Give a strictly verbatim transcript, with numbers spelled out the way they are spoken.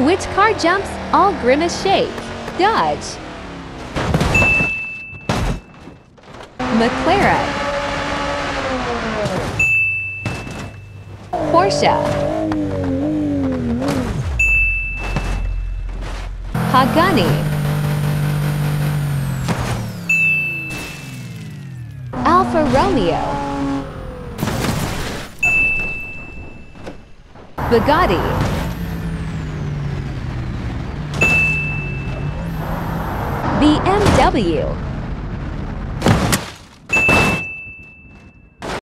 Which car jumps all Grimace shapes? Dodge. McLaren. Porsche. Pagani. Alfa Romeo. Bugatti. B M W.